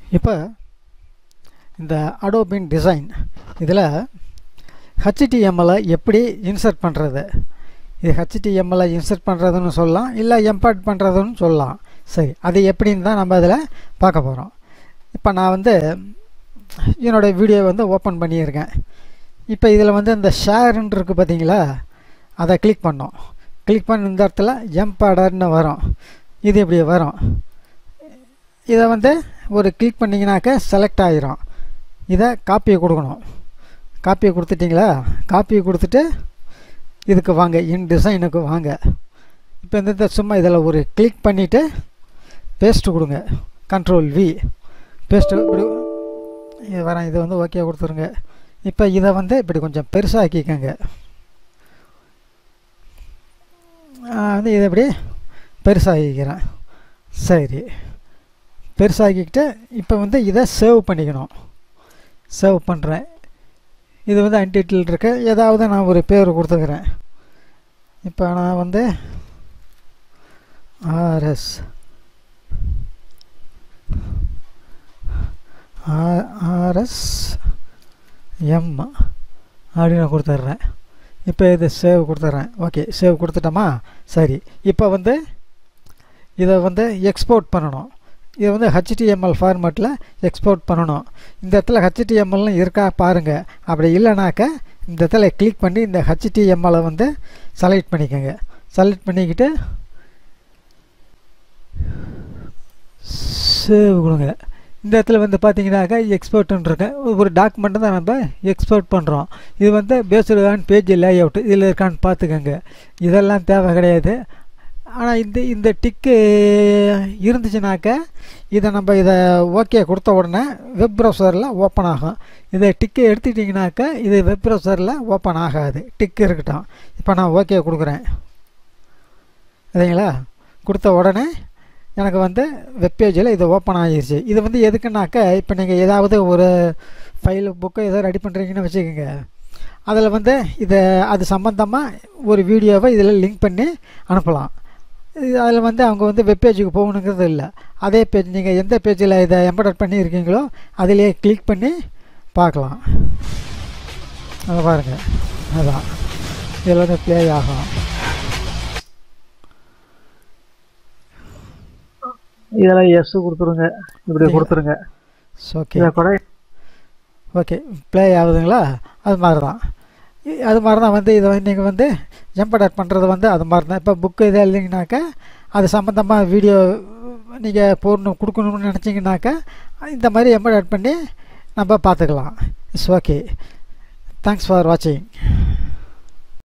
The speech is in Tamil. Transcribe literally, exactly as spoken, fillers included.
இப்போ இந்த adobe inDisign இதில் H T M L எப்படி இன்சர்ட் பண்ணுறது, இது H T M L insert பண்ணுறதுன்னு சொல்லலாம், இல்லை எம்பெட் பண்ணுறதுன்னு சொல்லலாம். சரி, அது எப்படின்னு தான் நம்ம அதில் பார்க்க போகிறோம். இப்போ நான் வந்து என்னோடய வீடியோ வந்து ஓப்பன் பண்ணியிருக்கேன். இப்போ இதில் வந்து இந்த ஷேருன்னு இருக்குது பார்த்தீங்களா, அதை கிளிக் பண்ணோம். கிளிக் பண்ண இந்த இடத்துல எம்பெடர்னு வரும். இது இப்படி வரும். இதை வந்து ஒரு கிளிக் பண்ணிங்கனாக்க செலக்ட் ஆகிரும். இதை காப்பியை கொடுக்கணும். காப்பியை கொடுத்துட்டிங்களா, காப்பியை கொடுத்துட்டு இதுக்கு வாங்க, இன்டிசைனுக்கு வாங்க. இப்போ இந்த சும்மா இதில் ஒரு கிளிக் பண்ணிவிட்டு பேஸ்ட்டு கொடுங்க, கண்ட்ரோல் வி பேஸ்ட்டு இப்படி இது வரேன். இது வந்து ஓகே கொடுத்துருங்க. இப்போ இதை வந்து இப்படி கொஞ்சம் பெருசாக்கிக்கங்க. வந்து இதை இப்படி பெருசாகிக்கிறேன். சரி, பெருசாகிக்கிட்டு இப்போ வந்து இதை சேவ் பண்ணிக்கணும். சேவ் பண்ணுறேன். இது வந்து அன்டைட்டில் இருக்கு, ஏதாவது நான் ஒரு பேர் கொடுத்துக்கிறேன். இப்போ நான் வந்து ஆர்எஸ் ஆர்எஸ் எம் அப்படின்னு நான் கொடுத்துட்றேன். இப்போ இது சேவ் கொடுத்துட்றேன். ஓகே, சேவ் கொடுத்துட்டோமா? சரி, இப்போ வந்து இதை வந்து எக்ஸ்போர்ட் பண்ணணும். இதை வந்து H T M L ஃபார்மேட்டில் எக்ஸ்போர்ட் பண்ணணும். இந்த இடத்துல H T M L இருக்கா பாருங்கள். அப்படி இல்லைனாக்க இந்த இடத்துல கிளிக் பண்ணி இந்த H T M L வந்து செலக்ட் பண்ணிக்கோங்க. செலக்ட் பண்ணிக்கிட்டு சேவ் கொடுங்க. இந்த இடத்துல வந்து பார்த்தீங்கன்னாக்கா எக்ஸ்போர்ட்டுன்னு இருக்கேன். ஒரு டாக்குமெண்ட்டு தான் நம்ம எக்ஸ்போர்ட் பண்ணுறோம். இது வந்து based on page layout இதில் இருக்கான்னு பார்த்துக்கோங்க. இதெல்லாம் தேவை கிடையாது. ஆனால் இந்த இந்த டிக்கு இருந்துச்சுனாக்க இதை நம்ம இதை ஓகே கொடுத்த உடனே வெப் ப்ரௌசரில் ஓப்பன் ஆகும். இதை டிக்கை எடுத்துக்கிட்டிங்கனாக்கா இது வெப் ப்ரௌசரில் ஓப்பன் ஆகாது. டிக்கு இருக்கட்டும். இப்போ நான் ஓகே கொடுக்குறேன். சரிங்களா? கொடுத்த உடனே எனக்கு வந்து வெப்பேஜில் இது ஓப்பன் ஆகிடுச்சு. இது வந்து எதுக்குன்னாக்கா இப்போ நீங்கள் ஏதாவது ஒரு ஃபைல் புக்கு ஏதோ ரெடி பண்ணுறீங்கன்னு வச்சுக்கோங்க. அதில் வந்து இதை அது சம்மந்தமாக ஒரு வீடியோவை இதில் லிங்க் பண்ணி அனுப்பலாம். அதில் வந்து அவங்க வந்து வெப்பேஜுக்கு போகணுங்கிறது இல்லை. அதே பேஜ் நீங்கள் எந்த பேஜில் இதை எம்பெட் பண்ணியிருக்கீங்களோ அதிலே கிளிக் பண்ணி பார்க்கலாம். அதை பாருங்கள், அதுதான் இதில் வந்து ப்ளே ஆகும். இதெல்லாம் எஸ் கொடுத்துருங்க, இப்படி கொடுத்துருங்க. ஓகே கூட ஓகே ப்ளே ஆகுதுங்களா? அது மாதிரி தான் அது மாதிரி தான் வந்து இதை வந்து நீங்கள் வந்து எம்பெட் பண்ணுறது வந்து அது மாதிரி தான். இப்போ புக்கு இதாக இல்லைங்கனாக்கா அது சம்மந்தமாக வீடியோ நீங்கள் போடணும் கொடுக்கணும்னு நினச்சிங்கனாக்கா இந்த மாதிரி எம்பெட் பண்ணி நம்ம பார்த்துக்கலாம். It's okay. தேங்க்ஸ் ஃபார் வாட்சிங்.